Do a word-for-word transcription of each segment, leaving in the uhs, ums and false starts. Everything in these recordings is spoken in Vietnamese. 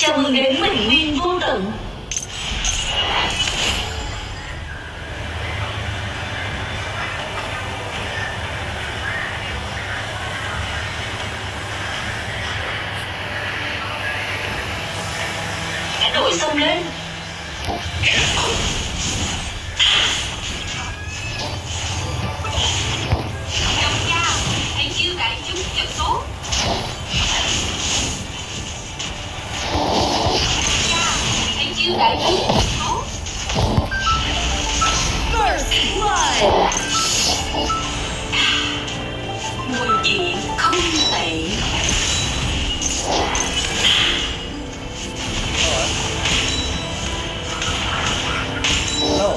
Chào mừng đến bình nguyên vô tận. Cả đội xông lên. Đồng gia, hãy chiêu đại chúng trận tốt. Hãy chiêu đại chúng trận tốt. First blood. Mùi vị không tệ. No.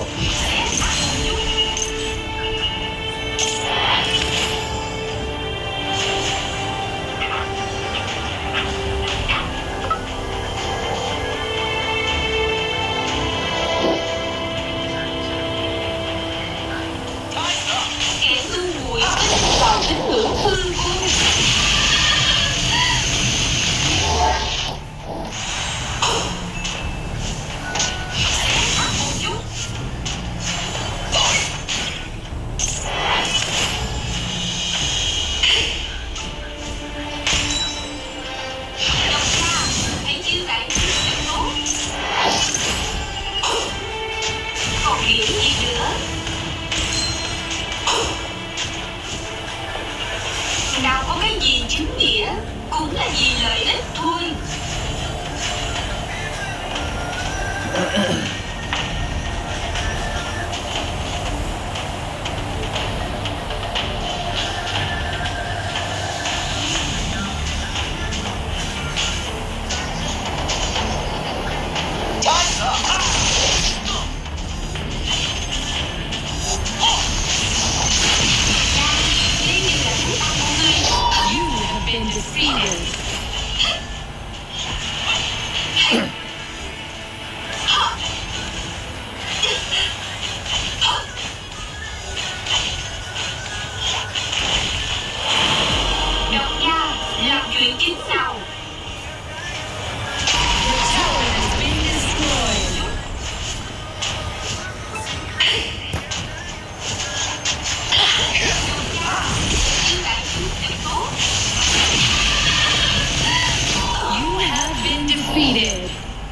Kẻ ngu muội tin vào tín ngưỡng hư vô. Một chút. Đồng gia, hãy chiêu đại chúng trận tốt. Còn hiểu gì nữa? Nào có cái gì chính nghĩa cũng là vì lợi ích thôi. Đây là chúng ta con người. You have been defeated. Đồng gia, làm chuyện chính nào? The tower has been destroyed. Chiêu đại chúng trận tốt. You have been defeated.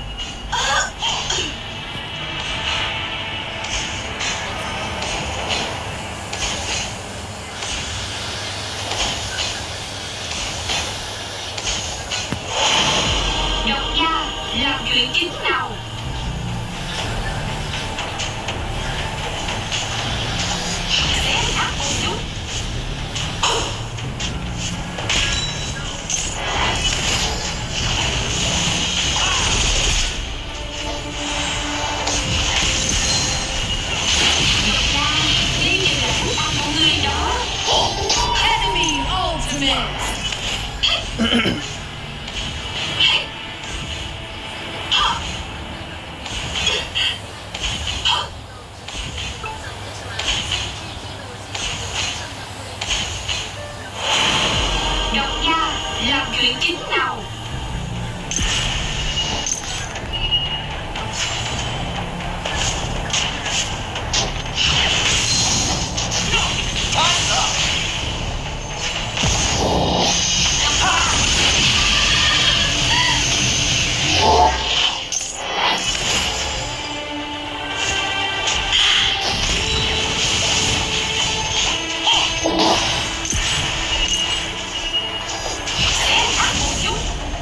Đồng gia, làm chuyện chính nào? Xé nát một chút. Đồng gia, đây là chúng ta con người đó. Enemy ultimate. Đồng gia, làm chuyện chính nào? Xé nát một chút.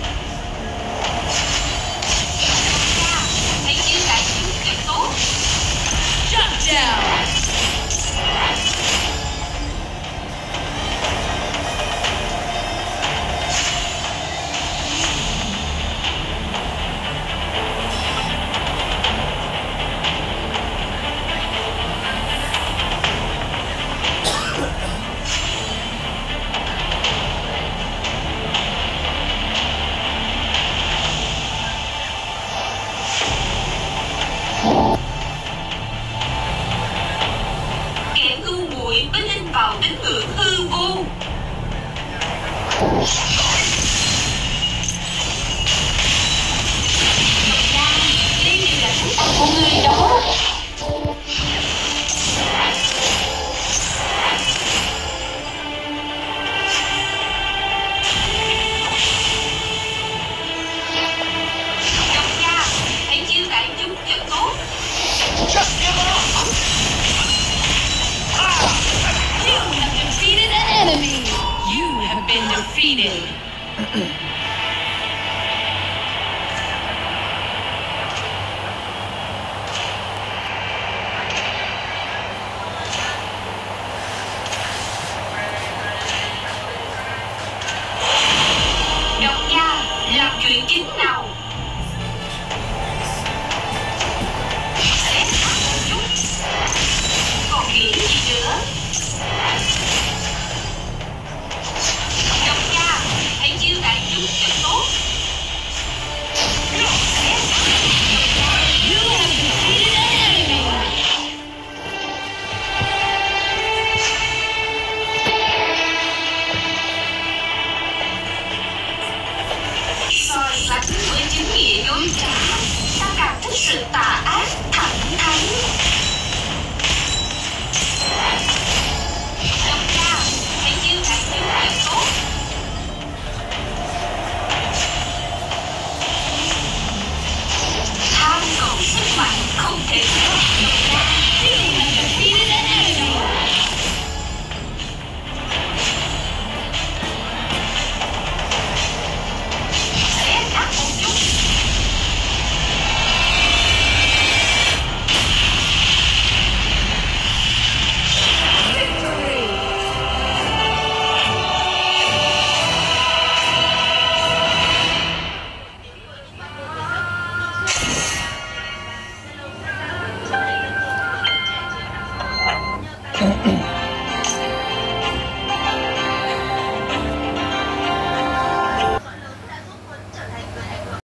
Đồng gia, hãy chiêu đại chúng trận tốt. Shut down. Kẻ ngu muội mới tin vào tín ngưỡng hư vô. been defeated. Độc gia làm chuyện chính nào. Xé xác một chút. Còn nghĩ gì nữa. Độc gia hãy chiêu đại chúng thật tốt. Xé xác. You have defeated an enemy. So sánh với chính nghĩa dối trá, ta càng thích sự tà ác thẳng thắn. Độc gia hãy chiêu đại chúng thật tốt. Tham cầu sức mạnh không thể thiếu. You have defeated an enemy. Xé xác một chút. Victory.